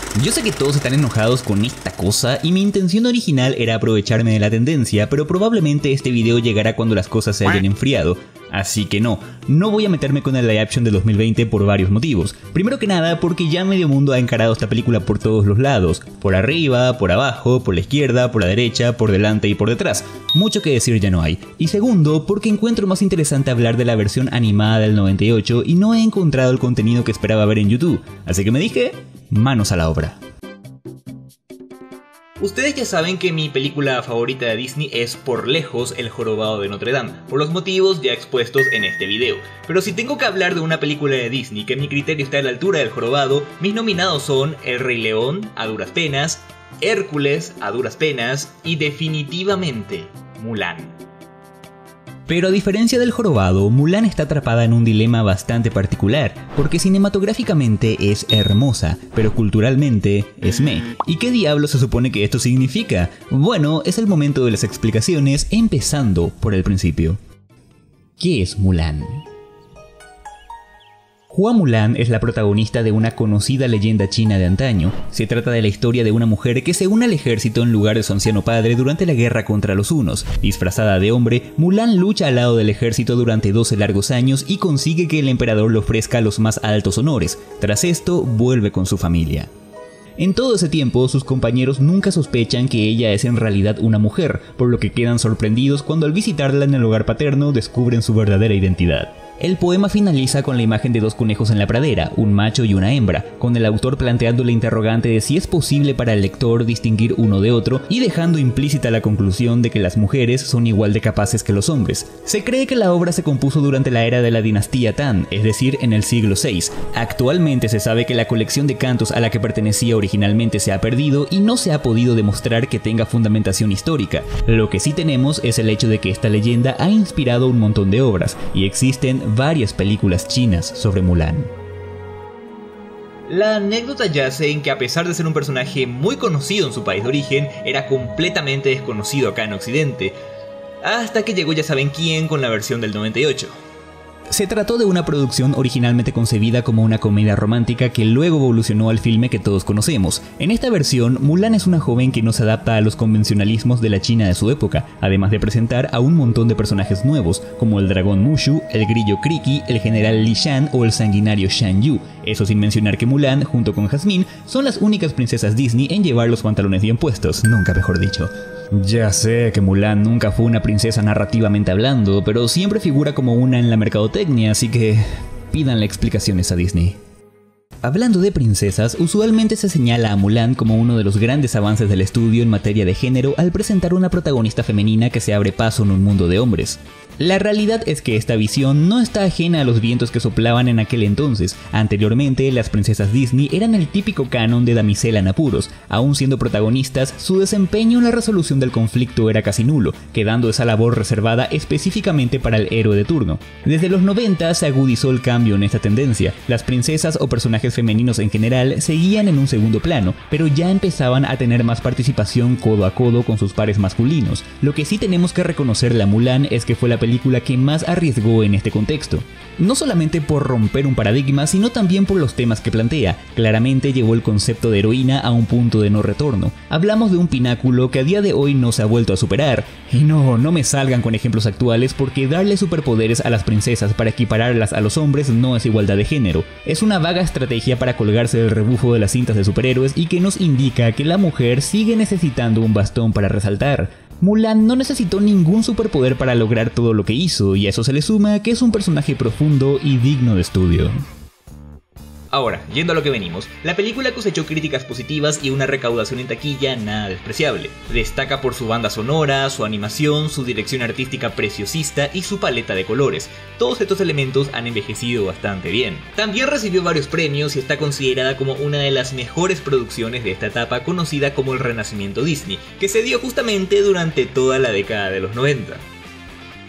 Yo sé que todos están enojados con esta cosa y mi intención original era aprovecharme de la tendencia, pero probablemente este video llegará cuando las cosas se hayan enfriado. Así que no voy a meterme con el live action de 2020 por varios motivos. Primero que nada porque ya medio mundo ha encarado esta película por todos los lados, por arriba, por abajo, por la izquierda, por la derecha, por delante y por detrás. Mucho que decir ya no hay. Y segundo porque encuentro más interesante hablar de la versión animada del 98 y no he encontrado el contenido que esperaba ver en YouTube. Así que me dije, manos a la obra. Ustedes ya saben que mi película favorita de Disney es por lejos El Jorobado de Notre Dame, por los motivos ya expuestos en este video. Pero si tengo que hablar de una película de Disney que a mi criterio está a la altura del Jorobado, mis nominados son El Rey León, a duras penas, Hércules, a duras penas y definitivamente Mulan. Pero a diferencia del Jorobado, Mulan está atrapada en un dilema bastante particular, porque cinematográficamente es hermosa, pero culturalmente es meh. ¿Y qué diablos se supone que esto significa? Bueno, es el momento de las explicaciones, empezando por el principio. ¿Qué es Mulan? Hua Mulan es la protagonista de una conocida leyenda china de antaño. Se trata de la historia de una mujer que se une al ejército en lugar de su anciano padre durante la guerra contra los hunos. Disfrazada de hombre, Mulan lucha al lado del ejército durante 12 largos años y consigue que el emperador le ofrezca los más altos honores. Tras esto, vuelve con su familia. En todo ese tiempo, sus compañeros nunca sospechan que ella es en realidad una mujer, por lo que quedan sorprendidos cuando al visitarla en el hogar paterno descubren su verdadera identidad. El poema finaliza con la imagen de dos conejos en la pradera, un macho y una hembra, con el autor planteando la interrogante de si es posible para el lector distinguir uno de otro y dejando implícita la conclusión de que las mujeres son igual de capaces que los hombres. Se cree que la obra se compuso durante la era de la dinastía Tang, es decir, en el siglo VI. Actualmente se sabe que la colección de cantos a la que pertenecía originalmente se ha perdido y no se ha podido demostrar que tenga fundamentación histórica. Lo que sí tenemos es el hecho de que esta leyenda ha inspirado un montón de obras, y existen varias películas chinas sobre Mulan. La anécdota yace en que a pesar de ser un personaje muy conocido en su país de origen, era completamente desconocido acá en Occidente, hasta que llegó ya saben quién con la versión del 98. Se trató de una producción originalmente concebida como una comedia romántica que luego evolucionó al filme que todos conocemos. En esta versión, Mulan es una joven que no se adapta a los convencionalismos de la China de su época, además de presentar a un montón de personajes nuevos, como el dragón Mushu, el grillo Kriki, el general Li Shan o el sanguinario Shan Yu. Eso sin mencionar que Mulan, junto con Jasmine, son las únicas princesas Disney en llevar los pantalones bien puestos, nunca mejor dicho. Ya sé que Mulan nunca fue una princesa narrativamente hablando, pero siempre figura como una en la mercadotecnia, así que pídanle explicaciones a Disney. Hablando de princesas, usualmente se señala a Mulan como uno de los grandes avances del estudio en materia de género al presentar una protagonista femenina que se abre paso en un mundo de hombres. La realidad es que esta visión no está ajena a los vientos que soplaban en aquel entonces. Anteriormente, las princesas Disney eran el típico canon de damisela en apuros. Aún siendo protagonistas, su desempeño en la resolución del conflicto era casi nulo, quedando esa labor reservada específicamente para el héroe de turno. Desde los 90 se agudizó el cambio en esta tendencia. Las princesas o personajes femeninos en general seguían en un segundo plano, pero ya empezaban a tener más participación codo a codo con sus pares masculinos. Lo que sí tenemos que reconocerle a Mulan es que fue la película que más arriesgó en este contexto. No solamente por romper un paradigma, sino también por los temas que plantea. Claramente llevó el concepto de heroína a un punto de no retorno. Hablamos de un pináculo que a día de hoy no se ha vuelto a superar. Y no me salgan con ejemplos actuales, porque darle superpoderes a las princesas para equipararlas a los hombres no es igualdad de género. Es una vaga estrategia para colgarse del rebufo de las cintas de superhéroes y que nos indica que la mujer sigue necesitando un bastón para resaltar. Mulan no necesitó ningún superpoder para lograr todo lo que hizo, y a eso se le suma que es un personaje profundo y digno de estudio. Ahora, yendo a lo que venimos, la película cosechó críticas positivas y una recaudación en taquilla nada despreciable. Destaca por su banda sonora, su animación, su dirección artística preciosista y su paleta de colores. Todos estos elementos han envejecido bastante bien. También recibió varios premios y está considerada como una de las mejores producciones de esta etapa conocida como el Renacimiento Disney, que se dio justamente durante toda la década de los 90.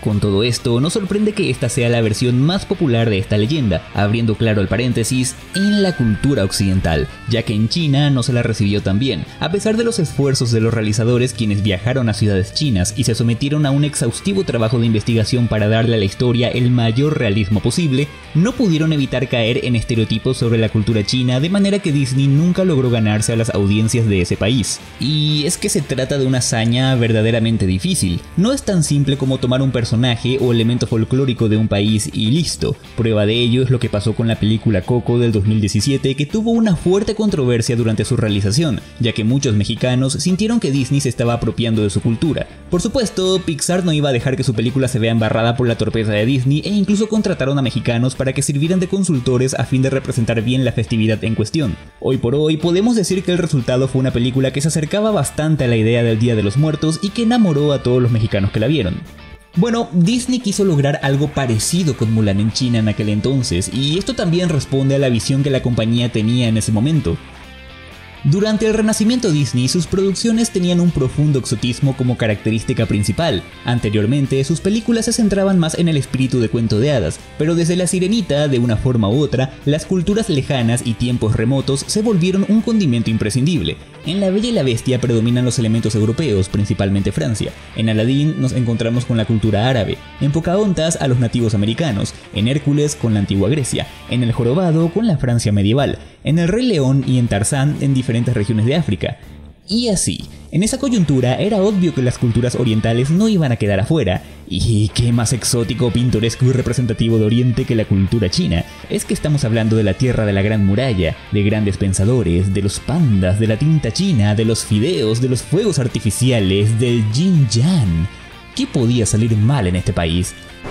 Con todo esto, nos sorprende que esta sea la versión más popular de esta leyenda, abriendo claro el paréntesis, en la cultura occidental, ya que en China no se la recibió tan bien, a pesar de los esfuerzos de los realizadores quienes viajaron a ciudades chinas y se sometieron a un exhaustivo trabajo de investigación para darle a la historia el mayor realismo posible, no pudieron evitar caer en estereotipos sobre la cultura china, de manera que Disney nunca logró ganarse a las audiencias de ese país. Y es que se trata de una hazaña verdaderamente difícil. No es tan simple como tomar un personaje o elemento folclórico de un país y listo. Prueba de ello es lo que pasó con la película Coco del 2017, que tuvo una fuerte controversia durante su realización, ya que muchos mexicanos sintieron que Disney se estaba apropiando de su cultura. Por supuesto, Pixar no iba a dejar que su película se vea embarrada por la torpeza de Disney e incluso contrataron a mexicanos para que sirvieran de consultores a fin de representar bien la festividad en cuestión. Hoy por hoy podemos decir que el resultado fue una película que se acercaba bastante a la idea del Día de los Muertos y que enamoró a todos los mexicanos que la vieron. Bueno, Disney quiso lograr algo parecido con Mulan en China en aquel entonces, y esto también responde a la visión que la compañía tenía en ese momento. Durante el renacimiento Disney, sus producciones tenían un profundo exotismo como característica principal. Anteriormente, sus películas se centraban más en el espíritu de cuento de hadas, pero desde La Sirenita, de una forma u otra, las culturas lejanas y tiempos remotos se volvieron un condimento imprescindible. En La Bella y la Bestia predominan los elementos europeos, principalmente Francia. En Aladdin nos encontramos con la cultura árabe, en Pocahontas a los nativos americanos, en Hércules con la antigua Grecia, en El Jorobado con la Francia medieval, en El Rey León y en Tarzán en diferentes regiones de África. Y así, en esa coyuntura era obvio que las culturas orientales no iban a quedar afuera. Y qué más exótico, pintoresco y representativo de Oriente que la cultura china. Es que estamos hablando de la tierra de la Gran Muralla, de grandes pensadores, de los pandas, de la tinta china, de los fideos, de los fuegos artificiales, del yin yang. ¿Qué podía salir mal en este país?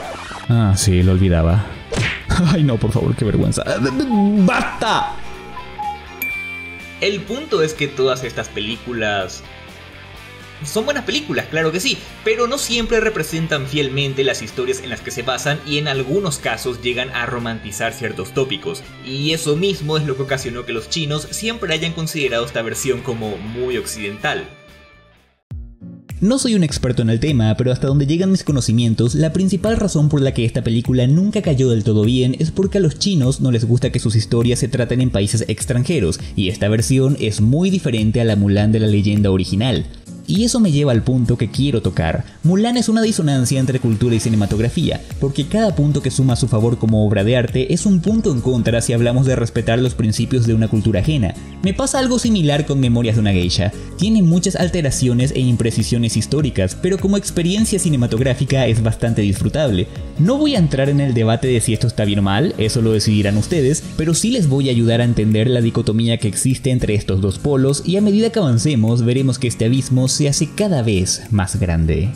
Ah, sí, lo olvidaba. Ay no, por favor, qué vergüenza. ¡Basta! El punto es que todas estas películas son buenas películas, claro que sí, pero no siempre representan fielmente las historias en las que se basan y en algunos casos llegan a romantizar ciertos tópicos. Y eso mismo es lo que ocasionó que los chinos siempre hayan considerado esta versión como muy occidental. No soy un experto en el tema, pero hasta donde llegan mis conocimientos, la principal razón por la que esta película nunca cayó del todo bien es porque a los chinos no les gusta que sus historias se traten en países extranjeros, y esta versión es muy diferente a la Mulan de la leyenda original. Y eso me lleva al punto que quiero tocar. Mulan es una disonancia entre cultura y cinematografía, porque cada punto que suma a su favor como obra de arte es un punto en contra si hablamos de respetar los principios de una cultura ajena. Me pasa algo similar con Memorias de una Geisha. Tiene muchas alteraciones e imprecisiones históricas, pero como experiencia cinematográfica es bastante disfrutable. No voy a entrar en el debate de si esto está bien o mal, eso lo decidirán ustedes, pero sí les voy a ayudar a entender la dicotomía que existe entre estos dos polos, y a medida que avancemos veremos que este abismo se hace cada vez más grande.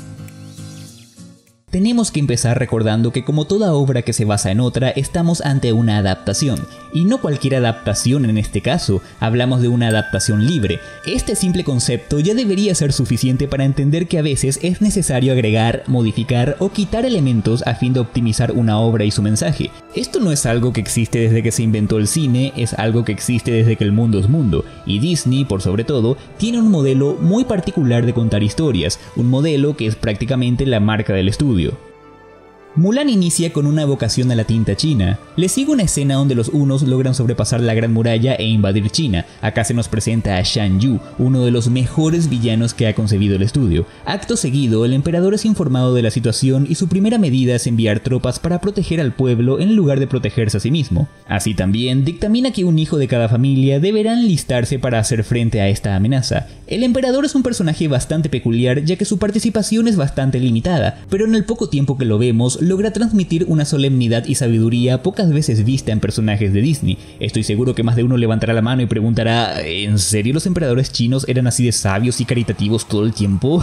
Tenemos que empezar recordando que como toda obra que se basa en otra, estamos ante una adaptación. Y no cualquier adaptación en este caso, hablamos de una adaptación libre. Este simple concepto ya debería ser suficiente para entender que a veces es necesario agregar, modificar o quitar elementos a fin de optimizar una obra y su mensaje. Esto no es algo que existe desde que se inventó el cine, es algo que existe desde que el mundo es mundo. Y Disney, por sobre todo, tiene un modelo muy particular de contar historias, un modelo que es prácticamente la marca del estudio. Mulan inicia con una evocación a la tinta china. Le sigue una escena donde los hunos logran sobrepasar la Gran Muralla e invadir China. Acá se nos presenta a Shan Yu, uno de los mejores villanos que ha concebido el estudio. Acto seguido, el emperador es informado de la situación y su primera medida es enviar tropas para proteger al pueblo en lugar de protegerse a sí mismo. Así también, dictamina que un hijo de cada familia deberá enlistarse para hacer frente a esta amenaza. El emperador es un personaje bastante peculiar ya que su participación es bastante limitada, pero en el poco tiempo que lo vemos, logra transmitir una solemnidad y sabiduría pocas veces vista en personajes de Disney. Estoy seguro que más de uno levantará la mano y preguntará, ¿en serio los emperadores chinos eran así de sabios y caritativos todo el tiempo?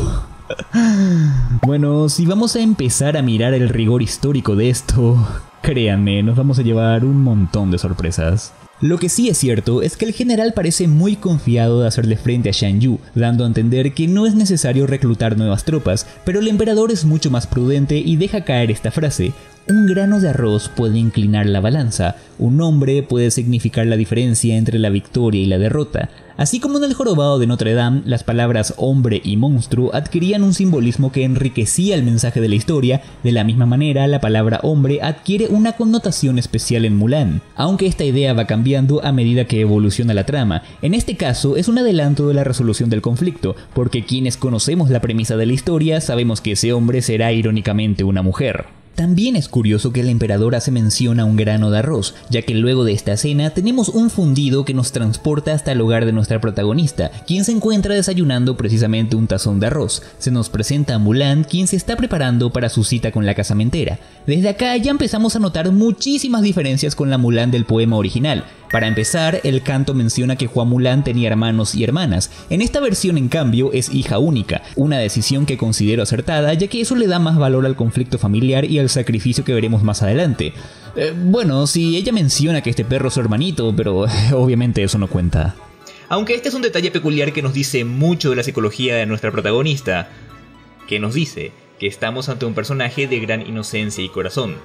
Bueno, si vamos a empezar a mirar el rigor histórico de esto, créanme, nos vamos a llevar un montón de sorpresas. Lo que sí es cierto es que el general parece muy confiado de hacerle frente a Shan Yu, dando a entender que no es necesario reclutar nuevas tropas, pero el emperador es mucho más prudente y deja caer esta frase: Un grano de arroz puede inclinar la balanza, un nombre puede significar la diferencia entre la victoria y la derrota. Así como en el jorobado de Notre Dame, las palabras hombre y monstruo adquirían un simbolismo que enriquecía el mensaje de la historia, de la misma manera la palabra hombre adquiere una connotación especial en Mulan, aunque esta idea va cambiando a medida que evoluciona la trama. En este caso es un adelanto de la resolución del conflicto, porque quienes conocemos la premisa de la historia sabemos que ese hombre será irónicamente una mujer. También es curioso que el emperador hace mención a un grano de arroz, ya que luego de esta escena tenemos un fundido que nos transporta hasta el hogar de nuestra protagonista, quien se encuentra desayunando precisamente un tazón de arroz. Se nos presenta a Mulan, quien se está preparando para su cita con la casamentera. Desde acá ya empezamos a notar muchísimas diferencias con la Mulan del poema original. Para empezar, el canto menciona que Hua Mulan tenía hermanos y hermanas. En esta versión, en cambio, es hija única, una decisión que considero acertada, ya que eso le da más valor al conflicto familiar y al sacrificio que veremos más adelante. Bueno, si ella menciona que este perro es su hermanito, pero obviamente eso no cuenta. Aunque este es un detalle peculiar que nos dice mucho de la psicología de nuestra protagonista, que nos dice que estamos ante un personaje de gran inocencia y corazón.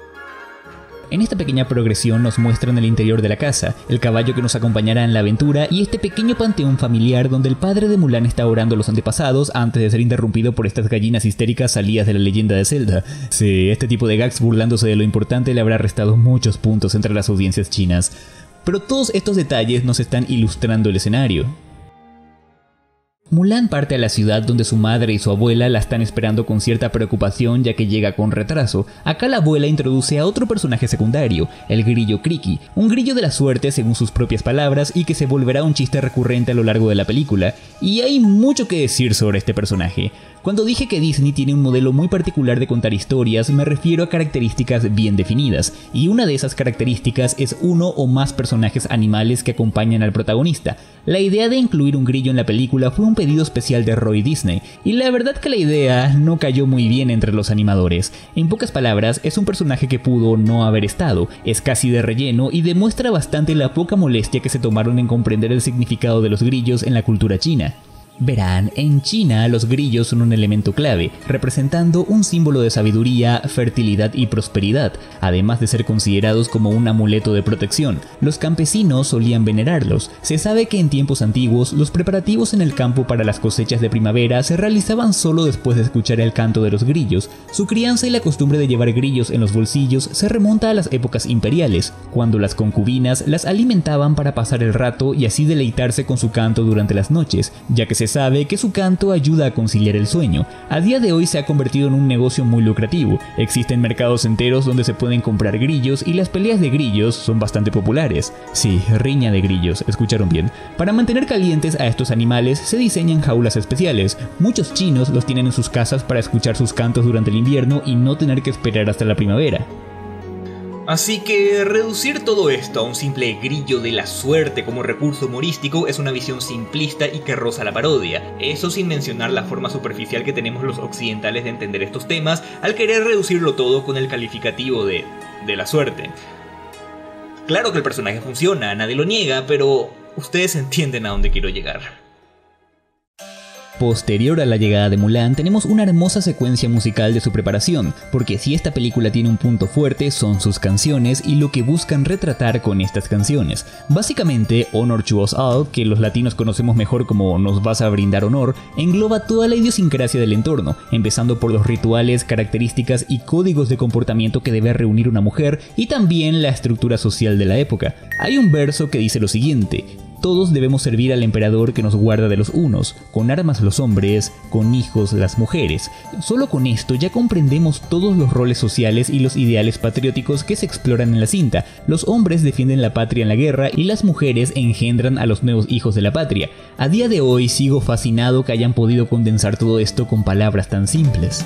En esta pequeña progresión nos muestran el interior de la casa, el caballo que nos acompañará en la aventura y este pequeño panteón familiar donde el padre de Mulan está orando a los antepasados antes de ser interrumpido por estas gallinas histéricas salidas de la leyenda de Zelda. Sí, este tipo de gags burlándose de lo importante le habrá restado muchos puntos entre las audiencias chinas. Pero todos estos detalles nos están ilustrando el escenario. Mulan parte a la ciudad donde su madre y su abuela la están esperando con cierta preocupación ya que llega con retraso. Acá la abuela introduce a otro personaje secundario, el grillo Kriki, un grillo de la suerte según sus propias palabras y que se volverá un chiste recurrente a lo largo de la película. Y hay mucho que decir sobre este personaje. Cuando dije que Disney tiene un modelo muy particular de contar historias, me refiero a características bien definidas, y una de esas características es uno o más personajes animales que acompañan al protagonista. La idea de incluir un grillo en la película fue un pedido especial de Roy Disney, y la verdad que la idea no cayó muy bien entre los animadores. En pocas palabras, es un personaje que pudo no haber estado, es casi de relleno y demuestra bastante la poca molestia que se tomaron en comprender el significado de los grillos en la cultura china. Verán, en China los grillos son un elemento clave, representando un símbolo de sabiduría, fertilidad y prosperidad, además de ser considerados como un amuleto de protección. Los campesinos solían venerarlos. Se sabe que en tiempos antiguos los preparativos en el campo para las cosechas de primavera se realizaban solo después de escuchar el canto de los grillos. Su crianza y la costumbre de llevar grillos en los bolsillos se remonta a las épocas imperiales, cuando las concubinas las alimentaban para pasar el rato y así deleitarse con su canto durante las noches, ya que se sabe que su canto ayuda a conciliar el sueño. A día de hoy se ha convertido en un negocio muy lucrativo. Existen mercados enteros donde se pueden comprar grillos y las peleas de grillos son bastante populares. Sí, riña de grillos, escucharon bien. Para mantener calientes a estos animales se diseñan jaulas especiales. Muchos chinos los tienen en sus casas para escuchar sus cantos durante el invierno y no tener que esperar hasta la primavera. Así que reducir todo esto a un simple grillo de la suerte como recurso humorístico es una visión simplista y que roza la parodia. Eso sin mencionar la forma superficial que tenemos los occidentales de entender estos temas al querer reducirlo todo con el calificativo de la suerte. Claro que el personaje funciona, nadie lo niega, pero ustedes entienden a dónde quiero llegar. Posterior a la llegada de Mulan tenemos una hermosa secuencia musical de su preparación, porque si esta película tiene un punto fuerte son sus canciones y lo que buscan retratar con estas canciones. Básicamente, Honor to Us All, que los latinos conocemos mejor como Nos vas a brindar honor, engloba toda la idiosincrasia del entorno, empezando por los rituales, características y códigos de comportamiento que debe reunir una mujer y también la estructura social de la época. Hay un verso que dice lo siguiente: todos debemos servir al emperador que nos guarda de los hunos, con armas los hombres, con hijos las mujeres. Solo con esto ya comprendemos todos los roles sociales y los ideales patrióticos que se exploran en la cinta. Los hombres defienden la patria en la guerra y las mujeres engendran a los nuevos hijos de la patria. A día de hoy sigo fascinado que hayan podido condensar todo esto con palabras tan simples.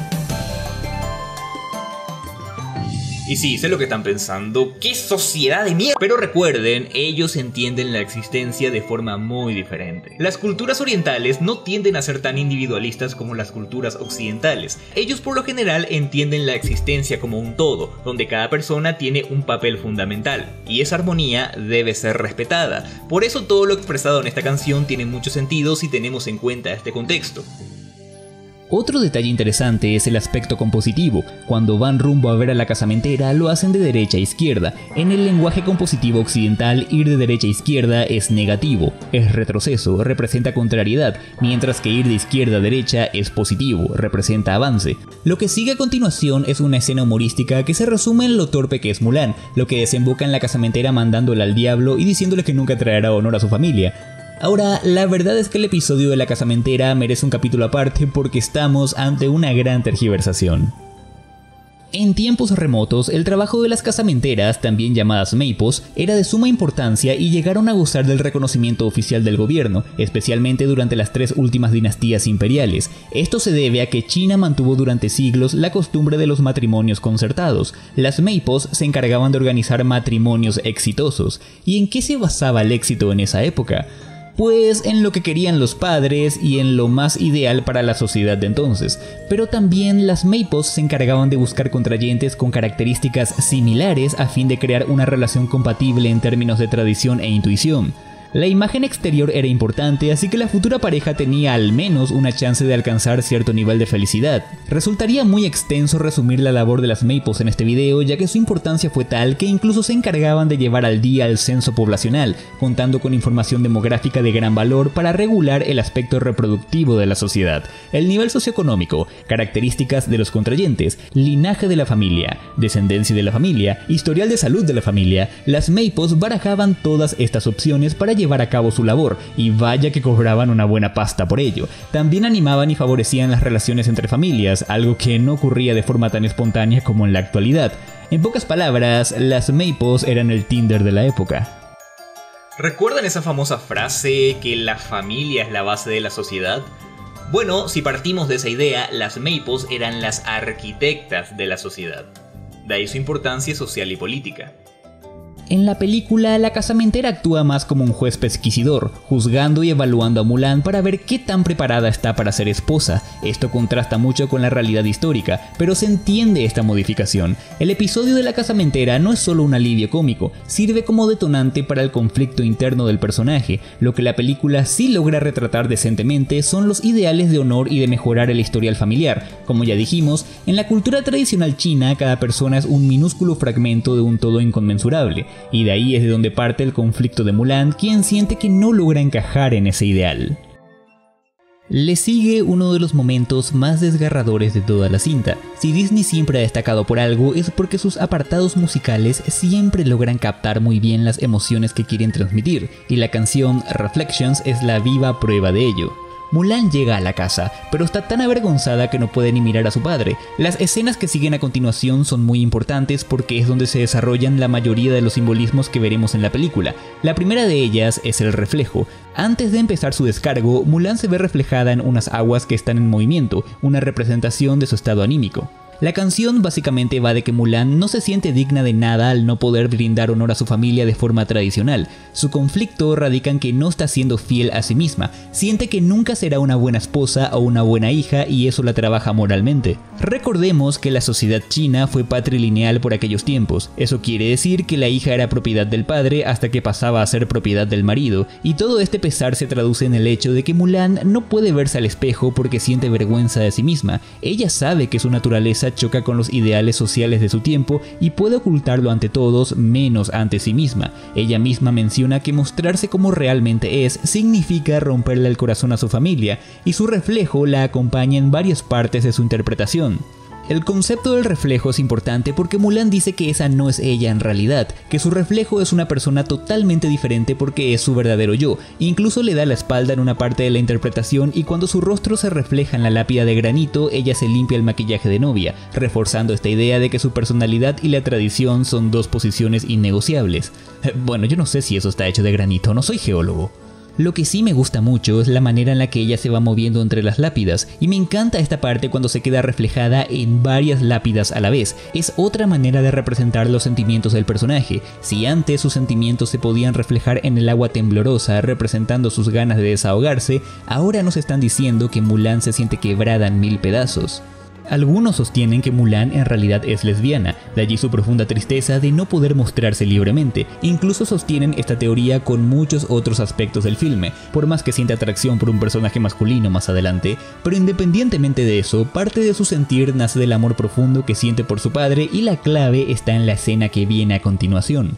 Y sí, sé lo que están pensando, ¡qué sociedad de mierda! Pero recuerden, ellos entienden la existencia de forma muy diferente. Las culturas orientales no tienden a ser tan individualistas como las culturas occidentales. Ellos por lo general entienden la existencia como un todo, donde cada persona tiene un papel fundamental, y esa armonía debe ser respetada. Por eso todo lo expresado en esta canción tiene mucho sentido si tenemos en cuenta este contexto. Otro detalle interesante es el aspecto compositivo. Cuando van rumbo a ver a la casamentera lo hacen de derecha a izquierda. En el lenguaje compositivo occidental, ir de derecha a izquierda es negativo, es retroceso, representa contrariedad, mientras que ir de izquierda a derecha es positivo, representa avance. Lo que sigue a continuación es una escena humorística que se resume en lo torpe que es Mulan, lo que desemboca en la casamentera mandándola al diablo y diciéndole que nunca traerá honor a su familia. Ahora, la verdad es que el episodio de la casamentera merece un capítulo aparte porque estamos ante una gran tergiversación. En tiempos remotos, el trabajo de las casamenteras, también llamadas meipos, era de suma importancia y llegaron a gozar del reconocimiento oficial del gobierno, especialmente durante las 3 últimas dinastías imperiales. Esto se debe a que China mantuvo durante siglos la costumbre de los matrimonios concertados. Las meipos se encargaban de organizar matrimonios exitosos. ¿Y en qué se basaba el éxito en esa época? Pues en lo que querían los padres y en lo más ideal para la sociedad de entonces. Pero también las meipos se encargaban de buscar contrayentes con características similares a fin de crear una relación compatible en términos de tradición e intuición. La imagen exterior era importante, así que la futura pareja tenía al menos una chance de alcanzar cierto nivel de felicidad. Resultaría muy extenso resumir la labor de las meipos en este video, ya que su importancia fue tal que incluso se encargaban de llevar al día el censo poblacional, contando con información demográfica de gran valor para regular el aspecto reproductivo de la sociedad, el nivel socioeconómico, características de los contrayentes, linaje de la familia, descendencia de la familia, historial de salud de la familia. Las meipos barajaban todas estas opciones para llevar a cabo su labor, y vaya que cobraban una buena pasta por ello. También animaban y favorecían las relaciones entre familias, algo que no ocurría de forma tan espontánea como en la actualidad. En pocas palabras, las meipos eran el Tinder de la época. ¿Recuerdan esa famosa frase que la familia es la base de la sociedad? Bueno, si partimos de esa idea, las meipos eran las arquitectas de la sociedad. De ahí su importancia social y política. En la película, la casamentera actúa más como un juez pesquisidor, juzgando y evaluando a Mulan para ver qué tan preparada está para ser esposa. Esto contrasta mucho con la realidad histórica, pero se entiende esta modificación. El episodio de la casamentera no es solo un alivio cómico, sirve como detonante para el conflicto interno del personaje. Lo que la película sí logra retratar decentemente son los ideales de honor y de mejorar el historial familiar. Como ya dijimos, en la cultura tradicional china, cada persona es un minúsculo fragmento de un todo inconmensurable. Y de ahí es de donde parte el conflicto de Mulan, quien siente que no logra encajar en ese ideal. Le sigue uno de los momentos más desgarradores de toda la cinta. Si Disney siempre ha destacado por algo es porque sus apartados musicales siempre logran captar muy bien las emociones que quieren transmitir, y la canción Reflections es la viva prueba de ello. Mulan llega a la casa, pero está tan avergonzada que no puede ni mirar a su padre. Las escenas que siguen a continuación son muy importantes porque es donde se desarrollan la mayoría de los simbolismos que veremos en la película. La primera de ellas es el reflejo. Antes de empezar su descargo, Mulan se ve reflejada en unas aguas que están en movimiento, una representación de su estado anímico. La canción básicamente va de que Mulan no se siente digna de nada al no poder brindar honor a su familia de forma tradicional. Su conflicto radica en que no está siendo fiel a sí misma, siente que nunca será una buena esposa o una buena hija y eso la trabaja moralmente. Recordemos que la sociedad china fue patrilineal por aquellos tiempos, eso quiere decir que la hija era propiedad del padre hasta que pasaba a ser propiedad del marido, y todo este pesar se traduce en el hecho de que Mulan no puede verse al espejo porque siente vergüenza de sí misma. Ella sabe que su naturaleza choca con los ideales sociales de su tiempo y puede ocultarlo ante todos menos ante sí misma. Ella misma menciona que mostrarse como realmente es significa romperle el corazón a su familia, y su reflejo la acompaña en varias partes de su interpretación. El concepto del reflejo es importante porque Mulan dice que esa no es ella en realidad, que su reflejo es una persona totalmente diferente porque es su verdadero yo. Incluso le da la espalda en una parte de la interpretación y cuando su rostro se refleja en la lápida de granito, ella se limpia el maquillaje de novia, reforzando esta idea de que su personalidad y la tradición son dos posiciones innegociables. Bueno, yo no sé si eso está hecho de granito, no soy geólogo. Lo que sí me gusta mucho es la manera en la que ella se va moviendo entre las lápidas, y me encanta esta parte cuando se queda reflejada en varias lápidas a la vez. Es otra manera de representar los sentimientos del personaje. Si antes sus sentimientos se podían reflejar en el agua temblorosa representando sus ganas de desahogarse, ahora nos están diciendo que Mulan se siente quebrada en 1000 pedazos. Algunos sostienen que Mulan en realidad es lesbiana, de allí su profunda tristeza de no poder mostrarse libremente. Incluso sostienen esta teoría con muchos otros aspectos del filme, por más que siente atracción por un personaje masculino más adelante, pero independientemente de eso, parte de su sentir nace del amor profundo que siente por su padre y la clave está en la escena que viene a continuación.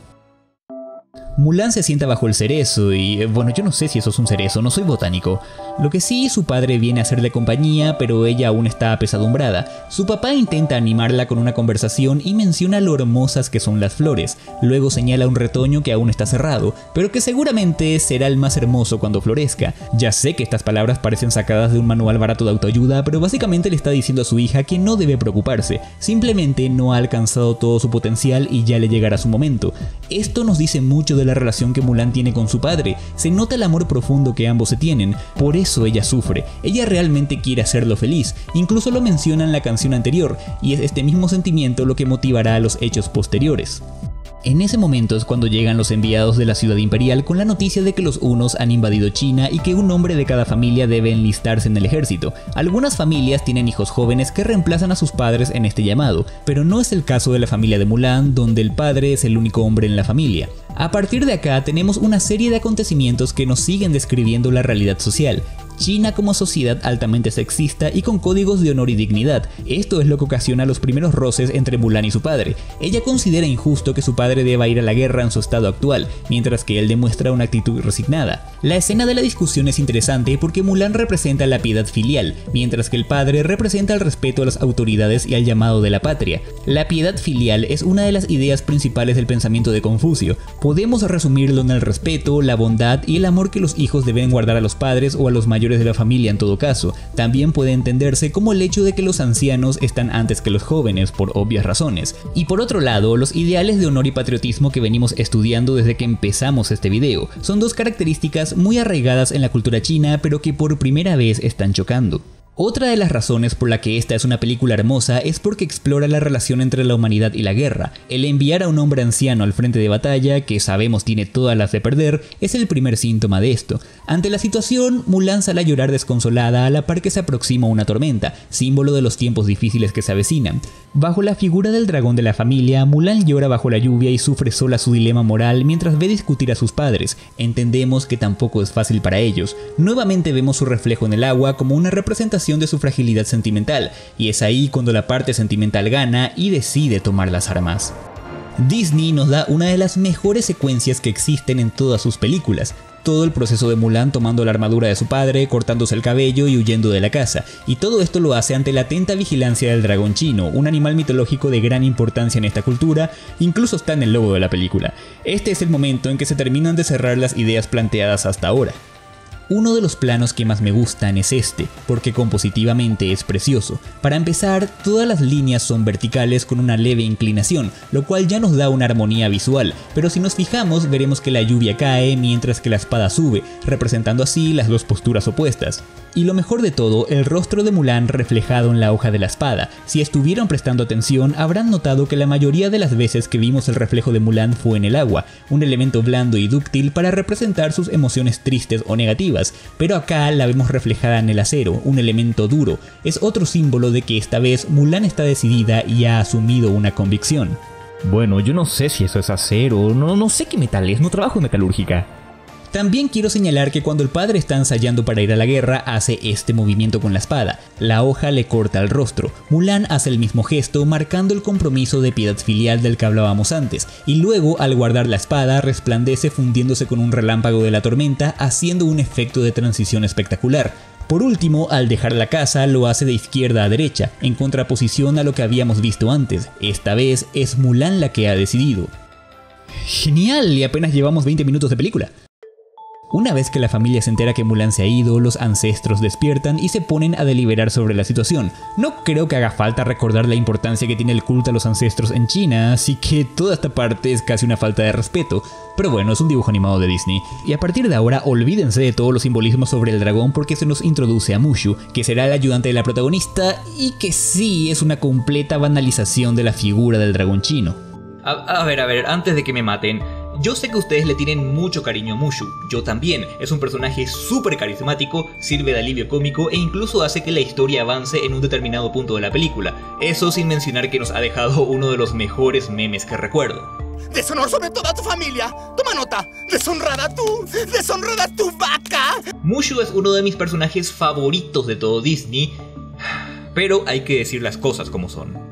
Mulan se sienta bajo el cerezo y, bueno, yo no sé si eso es un cerezo, no soy botánico. Lo que sí, su padre viene a hacerle compañía, pero ella aún está apesadumbrada. Su papá intenta animarla con una conversación y menciona lo hermosas que son las flores. Luego señala un retoño que aún está cerrado, pero que seguramente será el más hermoso cuando florezca. Ya sé que estas palabras parecen sacadas de un manual barato de autoayuda, pero básicamente le está diciendo a su hija que no debe preocuparse. Simplemente no ha alcanzado todo su potencial y ya le llegará su momento. Esto nos dice mucho de la relación que Mulan tiene con su padre. Se nota el amor profundo que ambos se tienen, por eso ella sufre. Ella realmente quiere hacerlo feliz, incluso lo menciona en la canción anterior, y es este mismo sentimiento lo que motivará a los hechos posteriores. En ese momento es cuando llegan los enviados de la ciudad imperial con la noticia de que los hunos han invadido China y que un hombre de cada familia debe enlistarse en el ejército. Algunas familias tienen hijos jóvenes que reemplazan a sus padres en este llamado, pero no es el caso de la familia de Mulan, donde el padre es el único hombre en la familia. A partir de acá tenemos una serie de acontecimientos que nos siguen describiendo la realidad social. China como sociedad altamente sexista y con códigos de honor y dignidad. Esto es lo que ocasiona los primeros roces entre Mulan y su padre. Ella considera injusto que su padre deba ir a la guerra en su estado actual, mientras que él demuestra una actitud resignada. La escena de la discusión es interesante porque Mulan representa la piedad filial, mientras que el padre representa el respeto a las autoridades y al llamado de la patria. La piedad filial es una de las ideas principales del pensamiento de Confucio. Podemos resumirlo en el respeto, la bondad y el amor que los hijos deben guardar a los padres o a los mayores de la familia en todo caso. También puede entenderse como el hecho de que los ancianos están antes que los jóvenes por obvias razones. Y por otro lado, los ideales de honor y patriotismo que venimos estudiando desde que empezamos este video son dos características muy arraigadas en la cultura china, pero que por primera vez están chocando. Otra de las razones por la que esta es una película hermosa es porque explora la relación entre la humanidad y la guerra. El enviar a un hombre anciano al frente de batalla, que sabemos tiene todas las de perder, es el primer síntoma de esto. Ante la situación, Mulan sale a llorar desconsolada a la par que se aproxima una tormenta, símbolo de los tiempos difíciles que se avecinan. Bajo la figura del dragón de la familia, Mulan llora bajo la lluvia y sufre sola su dilema moral mientras ve discutir a sus padres. Entendemos que tampoco es fácil para ellos. Nuevamente vemos su reflejo en el agua como una representación de su fragilidad sentimental, y es ahí cuando la parte sentimental gana y decide tomar las armas. Disney nos da una de las mejores secuencias que existen en todas sus películas. Todo el proceso de Mulan tomando la armadura de su padre, cortándose el cabello y huyendo de la casa, y todo esto lo hace ante la atenta vigilancia del dragón chino, un animal mitológico de gran importancia en esta cultura, incluso está en el logo de la película. Este es el momento en que se terminan de cerrar las ideas planteadas hasta ahora. Uno de los planos que más me gustan es este, porque compositivamente es precioso. Para empezar, todas las líneas son verticales con una leve inclinación, lo cual ya nos da una armonía visual, pero si nos fijamos veremos que la lluvia cae mientras que la espada sube, representando así las dos posturas opuestas. Y lo mejor de todo, el rostro de Mulan reflejado en la hoja de la espada. Si estuvieron prestando atención, habrán notado que la mayoría de las veces que vimos el reflejo de Mulan fue en el agua, un elemento blando y dúctil para representar sus emociones tristes o negativas, pero acá la vemos reflejada en el acero, un elemento duro. Es otro símbolo de que esta vez Mulan está decidida y ha asumido una convicción. Bueno, yo no sé si eso es acero, no sé qué metal es, no trabajo en metalúrgica. También quiero señalar que cuando el padre está ensayando para ir a la guerra hace este movimiento con la espada. La hoja le corta el rostro. Mulan hace el mismo gesto marcando el compromiso de piedad filial del que hablábamos antes, y luego al guardar la espada resplandece fundiéndose con un relámpago de la tormenta haciendo un efecto de transición espectacular. Por último, al dejar la casa lo hace de izquierda a derecha, en contraposición a lo que habíamos visto antes. Esta vez es Mulan la que ha decidido. Genial, y apenas llevamos 20 minutos de película. Una vez que la familia se entera que Mulan se ha ido, los ancestros despiertan y se ponen a deliberar sobre la situación. No creo que haga falta recordar la importancia que tiene el culto a los ancestros en China, así que toda esta parte es casi una falta de respeto. Pero bueno, es un dibujo animado de Disney. Y a partir de ahora, olvídense de todos los simbolismos sobre el dragón porque se nos introduce a Mushu, que será el ayudante de la protagonista y que sí es una completa banalización de la figura del dragón chino. A ver, antes de que me maten, Yo sé que ustedes le tienen mucho cariño a Mushu, yo también. Es un personaje súper carismático, sirve de alivio cómico e incluso hace que la historia avance en un determinado punto de la película. Eso sin mencionar que nos ha dejado uno de los mejores memes que recuerdo. ¡Deshonor sobre toda tu familia! ¡Toma nota! ¡Deshonrada tu vaca! Mushu es uno de mis personajes favoritos de todo Disney, pero hay que decir las cosas como son.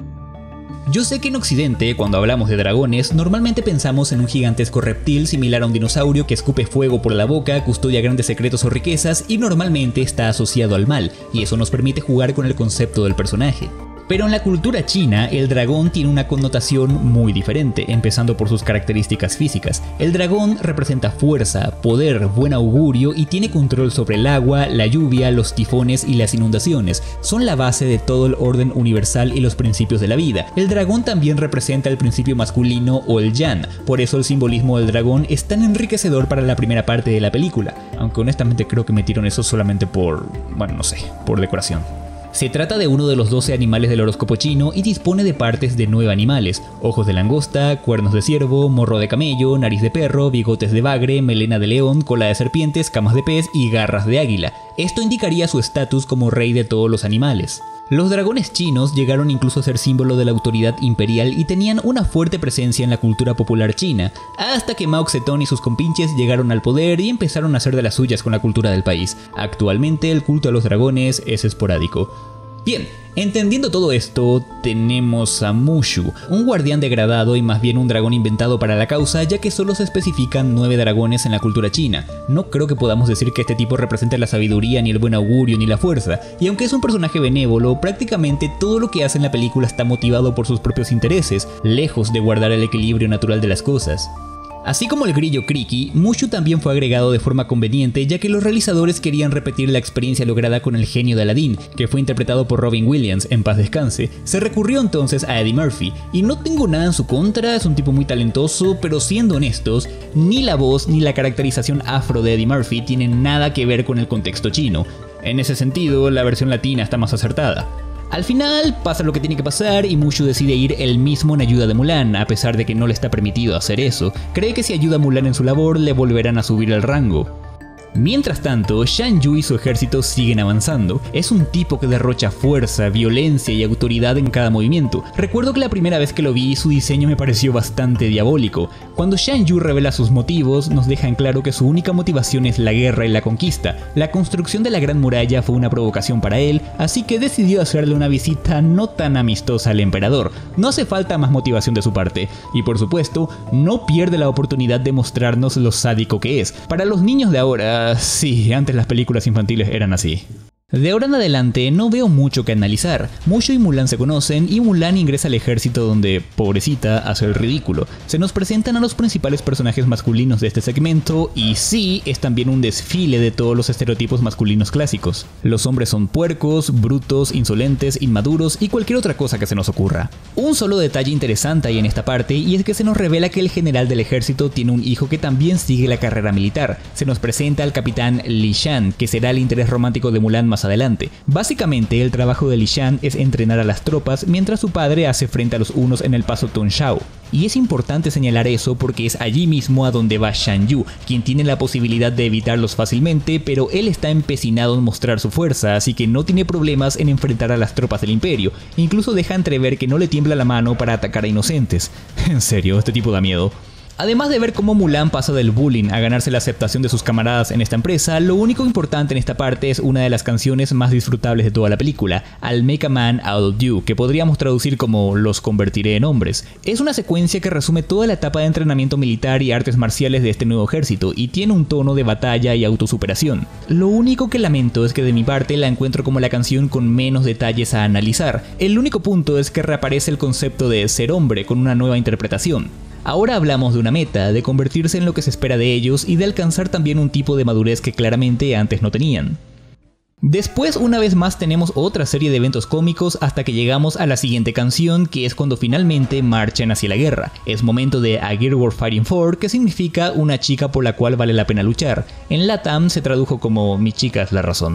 Yo sé que en Occidente, cuando hablamos de dragones, normalmente pensamos en un gigantesco reptil similar a un dinosaurio que escupe fuego por la boca, custodia grandes secretos o riquezas y normalmente está asociado al mal, y eso nos permite jugar con el concepto del personaje. Pero en la cultura china, el dragón tiene una connotación muy diferente, empezando por sus características físicas. El dragón representa fuerza, poder, buen augurio y tiene control sobre el agua, la lluvia, los tifones y las inundaciones. Son la base de todo el orden universal y los principios de la vida. El dragón también representa el principio masculino o el yang, por eso el simbolismo del dragón es tan enriquecedor para la primera parte de la película, aunque honestamente creo que metieron eso solamente por decoración. Se trata de uno de los 12 animales del horóscopo chino y dispone de partes de 9 animales: ojos de langosta, cuernos de ciervo, morro de camello, nariz de perro, bigotes de bagre, melena de león, cola de serpiente, escamas de pez y garras de águila. Esto indicaría su estatus como rey de todos los animales. Los dragones chinos llegaron incluso a ser símbolo de la autoridad imperial y tenían una fuerte presencia en la cultura popular china, hasta que Mao Zedong y sus compinches llegaron al poder y empezaron a hacer de las suyas con la cultura del país. Actualmente el culto a los dragones es esporádico. Bien, entendiendo todo esto, tenemos a Mushu, un guardián degradado y más bien un dragón inventado para la causa, ya que solo se especifican 9 dragones en la cultura china. No creo que podamos decir que este tipo represente la sabiduría, ni el buen augurio, ni la fuerza, y aunque es un personaje benévolo, prácticamente todo lo que hace en la película está motivado por sus propios intereses, lejos de guardar el equilibrio natural de las cosas. Así como el grillo Creaky, Mushu también fue agregado de forma conveniente, ya que los realizadores querían repetir la experiencia lograda con el genio de Aladdin, que fue interpretado por Robin Williams, en paz descanse. Se recurrió entonces a Eddie Murphy, y no tengo nada en su contra, es un tipo muy talentoso, pero siendo honestos, ni la voz ni la caracterización afro de Eddie Murphy tienen nada que ver con el contexto chino. En ese sentido, la versión latina está más acertada. Al final pasa lo que tiene que pasar y Mushu decide ir él mismo en ayuda de Mulan, a pesar de que no le está permitido hacer eso. Cree que si ayuda a Mulan en su labor le volverán a subir el rango. Mientras tanto, Shan Yu y su ejército siguen avanzando. Es un tipo que derrocha fuerza, violencia y autoridad en cada movimiento. Recuerdo que la primera vez que lo vi, su diseño me pareció bastante diabólico. Cuando Shan Yu revela sus motivos, nos deja en claro que su única motivación es la guerra y la conquista. La construcción de la Gran Muralla fue una provocación para él, así que decidió hacerle una visita no tan amistosa al emperador. No hace falta más motivación de su parte, y por supuesto, no pierde la oportunidad de mostrarnos lo sádico que es. Para los niños de ahora, sí, antes las películas infantiles eran así. De ahora en adelante no veo mucho que analizar. Mushu y Mulan se conocen y Mulan ingresa al ejército donde, pobrecita, hace el ridículo. Se nos presentan a los principales personajes masculinos de este segmento y sí, es también un desfile de todos los estereotipos masculinos clásicos. Los hombres son puercos, brutos, insolentes, inmaduros y cualquier otra cosa que se nos ocurra. Un solo detalle interesante hay en esta parte y es que se nos revela que el general del ejército tiene un hijo que también sigue la carrera militar. Se nos presenta al capitán Li Shan, que será el interés romántico de Mulan más adelante. Básicamente el trabajo de Li Shan es entrenar a las tropas mientras su padre hace frente a los hunos en el paso Tongshao. Y es importante señalar eso porque es allí mismo a donde va Shan Yu, quien tiene la posibilidad de evitarlos fácilmente, pero él está empecinado en mostrar su fuerza, así que no tiene problemas en enfrentar a las tropas del imperio. Incluso deja entrever que no le tiembla la mano para atacar a inocentes. En serio, este tipo da miedo. Además de ver cómo Mulan pasa del bullying a ganarse la aceptación de sus camaradas en esta empresa, lo único importante en esta parte es una de las canciones más disfrutables de toda la película, I'll Make a Man Out of You, que podríamos traducir como Los convertiré en hombres. Es una secuencia que resume toda la etapa de entrenamiento militar y artes marciales de este nuevo ejército y tiene un tono de batalla y autosuperación. Lo único que lamento es que de mi parte la encuentro como la canción con menos detalles a analizar. El único punto es que reaparece el concepto de ser hombre con una nueva interpretación. Ahora hablamos de una meta, de convertirse en lo que se espera de ellos y de alcanzar también un tipo de madurez que claramente antes no tenían. Después, una vez más, tenemos otra serie de eventos cómicos hasta que llegamos a la siguiente canción, que es cuando finalmente marchan hacia la guerra. Es momento de A Girl Worth Fighting For, que significa una chica por la cual vale la pena luchar. En LATAM se tradujo como Mi chica es la razón.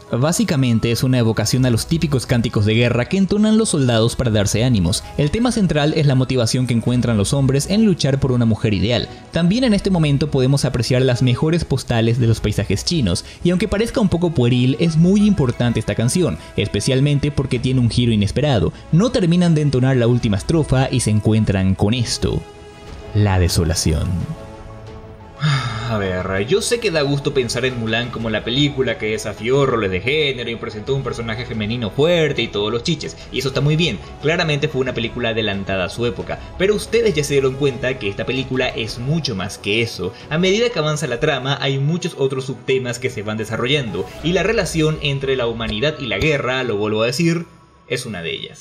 Básicamente es una evocación a los típicos cánticos de guerra que entonan los soldados para darse ánimos. El tema central es la motivación que encuentran los hombres en luchar por una mujer ideal. También en este momento podemos apreciar las mejores postales de los paisajes chinos, y aunque parezca un poco pueril, es muy importante esta canción, especialmente porque tiene un giro inesperado. No terminan de entonar la última estrofa y se encuentran con esto: la desolación. A ver, yo sé que da gusto pensar en Mulan como la película que desafió roles de género y presentó un personaje femenino fuerte y todos los chiches, y eso está muy bien, claramente fue una película adelantada a su época, pero ustedes ya se dieron cuenta que esta película es mucho más que eso. A medida que avanza la trama hay muchos otros subtemas que se van desarrollando, y la relación entre la humanidad y la guerra, lo vuelvo a decir, es una de ellas.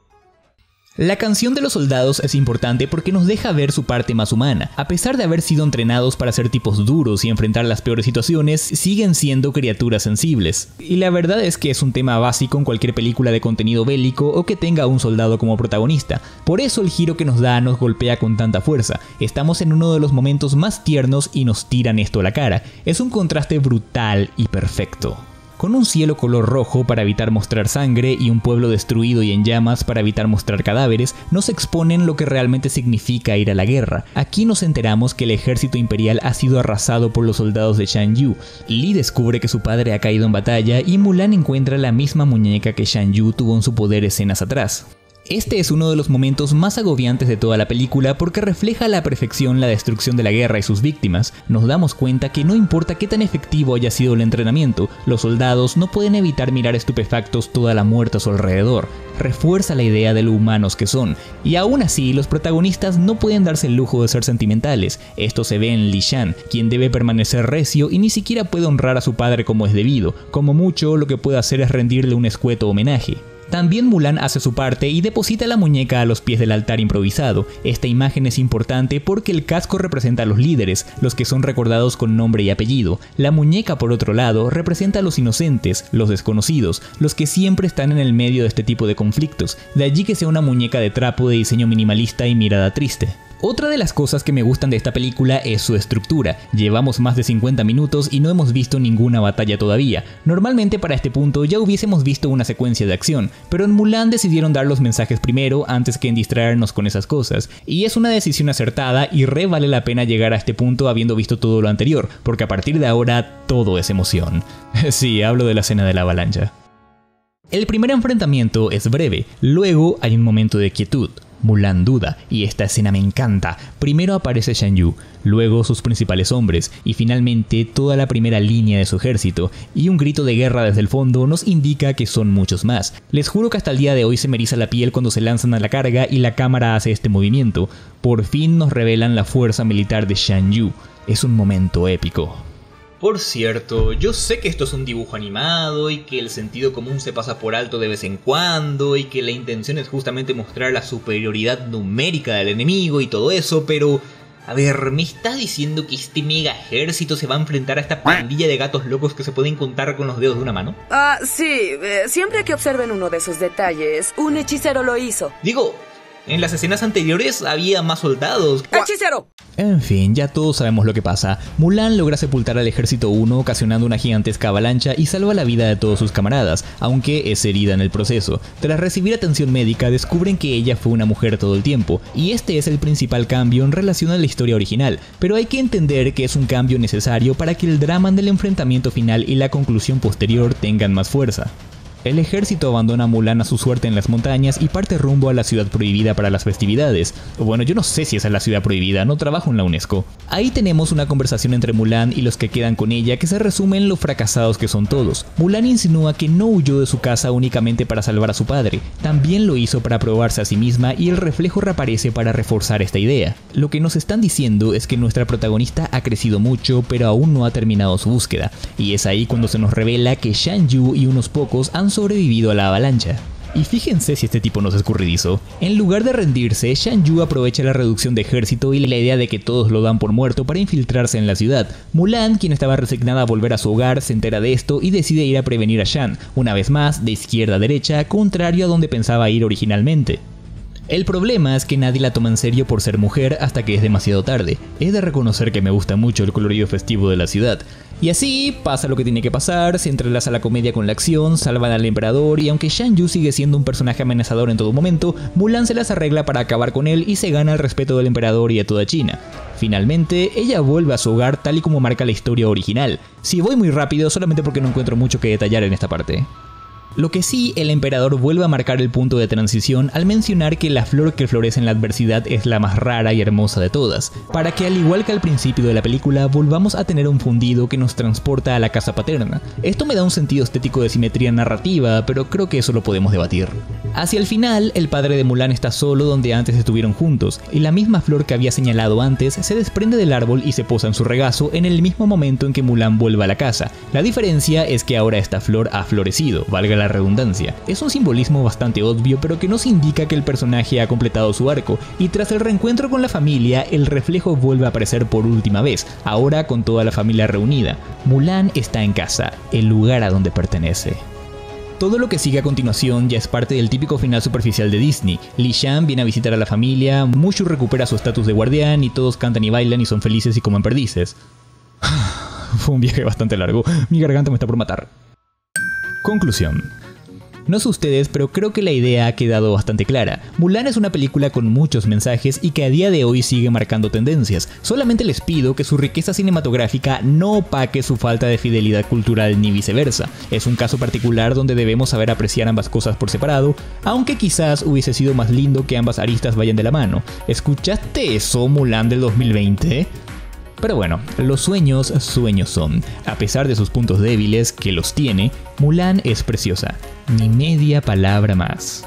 La canción de los soldados es importante porque nos deja ver su parte más humana. A pesar de haber sido entrenados para ser tipos duros y enfrentar las peores situaciones, siguen siendo criaturas sensibles. Y la verdad es que es un tema básico en cualquier película de contenido bélico o que tenga a un soldado como protagonista. Por eso el giro que nos da nos golpea con tanta fuerza. Estamos en uno de los momentos más tiernos y nos tiran esto a la cara. Es un contraste brutal y perfecto. Con un cielo color rojo para evitar mostrar sangre y un pueblo destruido y en llamas para evitar mostrar cadáveres, nos exponen lo que realmente significa ir a la guerra. Aquí nos enteramos que el ejército imperial ha sido arrasado por los soldados de Shan Yu. Li descubre que su padre ha caído en batalla y Mulan encuentra la misma muñeca que Shan Yu tuvo en su poder escenas atrás. Este es uno de los momentos más agobiantes de toda la película porque refleja a la perfección la destrucción de la guerra y sus víctimas. Nos damos cuenta que no importa qué tan efectivo haya sido el entrenamiento, los soldados no pueden evitar mirar estupefactos toda la muerte a su alrededor. Refuerza la idea de lo humanos que son, y aún así los protagonistas no pueden darse el lujo de ser sentimentales. Esto se ve en Li Shan, quien debe permanecer recio y ni siquiera puede honrar a su padre como es debido. Como mucho, lo que puede hacer es rendirle un escueto homenaje. También Mulan hace su parte y deposita la muñeca a los pies del altar improvisado. Esta imagen es importante porque el casco representa a los líderes, los que son recordados con nombre y apellido. La muñeca, por otro lado, representa a los inocentes, los desconocidos, los que siempre están en el medio de este tipo de conflictos. De allí que sea una muñeca de trapo de diseño minimalista y mirada triste. Otra de las cosas que me gustan de esta película es su estructura. Llevamos más de 50 minutos y no hemos visto ninguna batalla todavía. Normalmente para este punto ya hubiésemos visto una secuencia de acción, pero en Mulan decidieron dar los mensajes primero antes que en distraernos con esas cosas. Y es una decisión acertada y re vale la pena llegar a este punto habiendo visto todo lo anterior, porque a partir de ahora todo es emoción. Sí, hablo de la escena de la avalancha. El primer enfrentamiento es breve, luego hay un momento de quietud. Mulan duda, y esta escena me encanta. Primero aparece Shan Yu, luego sus principales hombres, y finalmente toda la primera línea de su ejército, y un grito de guerra desde el fondo nos indica que son muchos más. Les juro que hasta el día de hoy se me eriza la piel cuando se lanzan a la carga y la cámara hace este movimiento. Por fin nos revelan la fuerza militar de Shan Yu. Es un momento épico. Por cierto, yo sé que esto es un dibujo animado y que el sentido común se pasa por alto de vez en cuando y que la intención es justamente mostrar la superioridad numérica del enemigo y todo eso, pero... A ver, ¿me estás diciendo que este mega ejército se va a enfrentar a esta pandilla de gatos locos que se pueden contar con los dedos de una mano? Sí, siempre que observen uno de esos detalles, un hechicero lo hizo. Digo, en las escenas anteriores había más soldados. ¡Hechicero! En fin, ya todos sabemos lo que pasa. Mulan logra sepultar al ejército 1 ocasionando una gigantesca avalancha y salva la vida de todos sus camaradas, aunque es herida en el proceso. Tras recibir atención médica descubren que ella fue una mujer todo el tiempo, y este es el principal cambio en relación a la historia original, pero hay que entender que es un cambio necesario para que el drama del enfrentamiento final y la conclusión posterior tengan más fuerza. El ejército abandona a Mulan a su suerte en las montañas y parte rumbo a la ciudad prohibida para las festividades. Bueno, yo no sé si esa es la ciudad prohibida, no trabajo en la UNESCO. Ahí tenemos una conversación entre Mulan y los que quedan con ella que se resume en lo fracasados que son todos. Mulan insinúa que no huyó de su casa únicamente para salvar a su padre, también lo hizo para probarse a sí misma y el reflejo reaparece para reforzar esta idea. Lo que nos están diciendo es que nuestra protagonista ha crecido mucho pero aún no ha terminado su búsqueda, y es ahí cuando se nos revela que Shan Yu y unos pocos han sobrevivido a la avalancha. Y fíjense si este tipo no es escurridizo. En lugar de rendirse, Shan Yu aprovecha la reducción de ejército y la idea de que todos lo dan por muerto para infiltrarse en la ciudad. Mulan, quien estaba resignada a volver a su hogar, se entera de esto y decide ir a prevenir a Shan, una vez más de izquierda a derecha, contrario a donde pensaba ir originalmente. El problema es que nadie la toma en serio por ser mujer hasta que es demasiado tarde. He de reconocer que me gusta mucho el colorido festivo de la ciudad. Y así pasa lo que tiene que pasar, se entrelaza la comedia con la acción, salvan al emperador y aunque Shan Yu sigue siendo un personaje amenazador en todo momento, Mulan se las arregla para acabar con él y se gana el respeto del emperador y de toda China. Finalmente, ella vuelve a su hogar tal y como marca la historia original. Si voy muy rápido solamente porque no encuentro mucho que detallar en esta parte. Lo que sí, el emperador vuelve a marcar el punto de transición al mencionar que la flor que florece en la adversidad es la más rara y hermosa de todas, para que al igual que al principio de la película volvamos a tener un fundido que nos transporta a la casa paterna. Esto me da un sentido estético de simetría narrativa, pero creo que eso lo podemos debatir. Hacia el final, el padre de Mulan está solo donde antes estuvieron juntos, y la misma flor que había señalado antes se desprende del árbol y se posa en su regazo en el mismo momento en que Mulan vuelve a la casa. La diferencia es que ahora esta flor ha florecido, valga la redundancia. Es un simbolismo bastante obvio, pero que nos indica que el personaje ha completado su arco, y tras el reencuentro con la familia, el reflejo vuelve a aparecer por última vez, ahora con toda la familia reunida. Mulan está en casa, el lugar a donde pertenece. Todo lo que sigue a continuación ya es parte del típico final superficial de Disney. Li Shan viene a visitar a la familia, Mushu recupera su estatus de guardián y todos cantan y bailan y son felices y comen perdices. Fue un viaje bastante largo, mi garganta me está por matar. Conclusión. No sé ustedes, pero creo que la idea ha quedado bastante clara. Mulan es una película con muchos mensajes y que a día de hoy sigue marcando tendencias. Solamente les pido que su riqueza cinematográfica no opaque su falta de fidelidad cultural ni viceversa. Es un caso particular donde debemos saber apreciar ambas cosas por separado, aunque quizás hubiese sido más lindo que ambas aristas vayan de la mano. ¿Escuchaste eso, Mulan del 2020? Pero bueno, los sueños, sueños son. A pesar de sus puntos débiles, que los tiene, Mulan es preciosa. Ni media palabra más.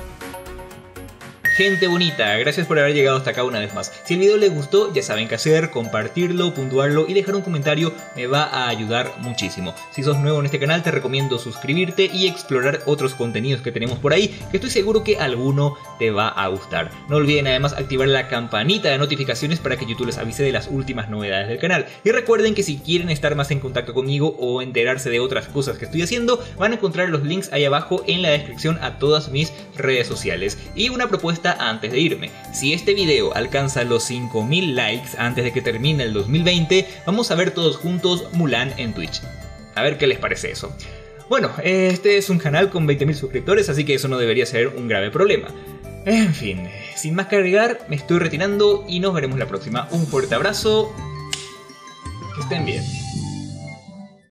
Gente bonita, gracias por haber llegado hasta acá una vez más. Si el video les gustó, ya saben qué hacer, compartirlo, puntuarlo y dejar un comentario me va a ayudar muchísimo. Si sos nuevo en este canal, te recomiendo suscribirte y explorar otros contenidos que tenemos por ahí, que estoy seguro que alguno te va a gustar. No olviden además activar la campanita de notificaciones para que YouTube les avise de las últimas novedades del canal. Y recuerden que si quieren estar más en contacto conmigo o enterarse de otras cosas que estoy haciendo, van a encontrar los links ahí abajo en la descripción a todas mis redes sociales. Y una propuesta antes de irme: si este video alcanza los 5000 likes antes de que termine el 2020, vamos a ver todos juntos Mulan en Twitch. A ver qué les parece eso. Bueno, este es un canal con 20.000 suscriptores, así que eso no debería ser un grave problema. En fin, sin más que agregar, me estoy retirando y nos veremos la próxima. Un fuerte abrazo, que estén bien.